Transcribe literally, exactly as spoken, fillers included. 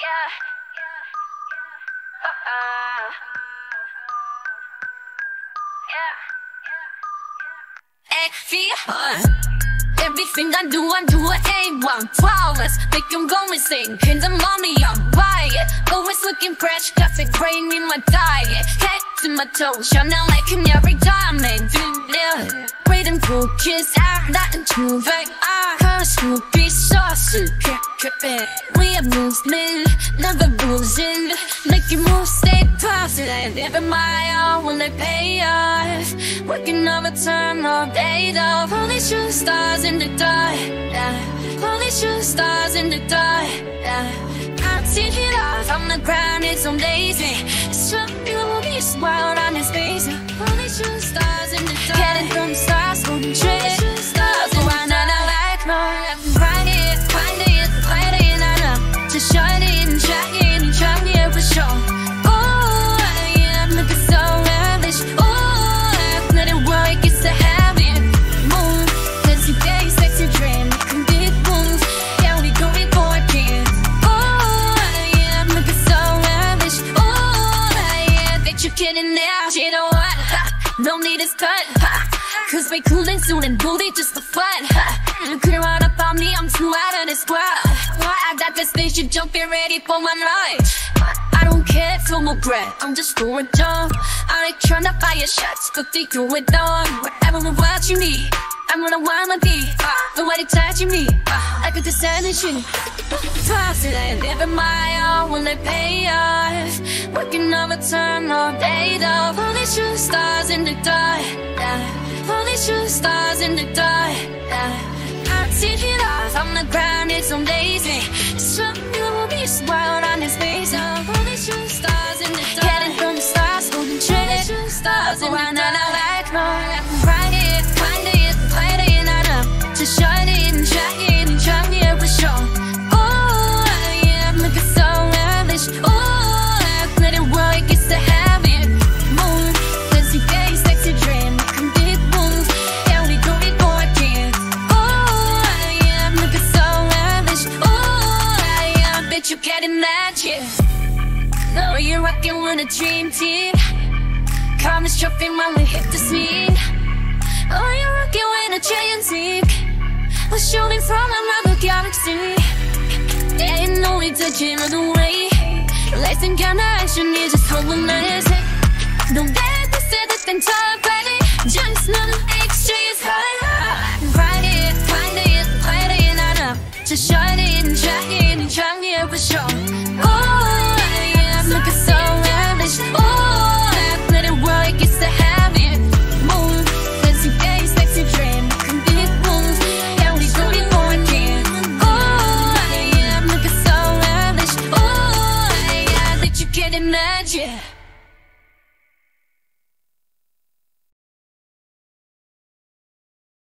yeah. Uh-uh. Yeah. Hey, everything I do, I do it A one. Flawless, make them go insane. Pin the mommy, I'm quiet. Always looking fresh, got the grain in my diet. Head to my toes, shining like canary diamond. Yeah, great and cool kiss, I'm not into vague. I heard Snoopy sauce, we are movement, never losing. Making moves, stay positive. Every mile when they pay off. Working overtime all day though. Only shoot stars in the dark, yeah. Only shoot stars in the dark, yeah. Can't see it off on the ground, it's so lazy. Some beauty's wild on his face. Only shoot stars in the dark. Getting from stars, golden tree. Stars, so I know I like more. Find it, find it, find it, I know. Just shine it, shine it, shine it for sure. Oh, yeah, I'm looking so lavish. Oh, let it work, it's a habit. Move, let's see, day, sexy dream. Making big moves, yeah, we going for it. Oh, yeah, I'm looking so lavish. Oh, yeah, that you're kidding now. You know what? No need to cut. Cause we coolin' soon and booty just for fun. Clear out about me, I'm too out of this world. I got this spaceship jumping ready for my ride. I don't care for my breath, I'm just going dumb. I ain't tryna fire shots, but they do it on. Wherever we're watching me, I'm gonna wanna be. The way they touching me, like a desalination. Positive, every mile when they pay off. Working overtime all day though. Only shoot stars in the dark, yeah. Only shoot stars in the dark, yeah. Can't see it off on the ground, it's so lazy. Some beauty's wild on his face. Only shoot stars in the dark. Getting from the stars, golden tree. Stars, so I know I like more. Find it, find it, find it, I know. Just shine it and shine it and shine it for sure. Oh, yeah, I'm looking so lavish. Oh, let it work, it's a habit. Move, let's see, day, sexy dream. Making big moves, yeah, we going for it. Oh, yeah, I'm looking so lavish. Oh, yeah, I bet you can't imagine. No, you're rocking with a dream team. Calm is dropping when we hit the scene. Oh, you're rocking with a giant team. We're shooting from another galaxy. Yeah, you know we touching all the way. Lights and counter action, you just holding us. Don't let me say this thing talk, baby. Just know the exchange high. Find it, find it, find it, I know. Just shine it and shine it and shine it for sure. Oh, yeah, I'm looking so lavish. Oh, let it work, it's a habit. Move, let's see, day, sexy dream. Making big moves, yeah, we going for it. Oh, yeah, I'm looking so lavish. Oh, yeah, that you can't imagine.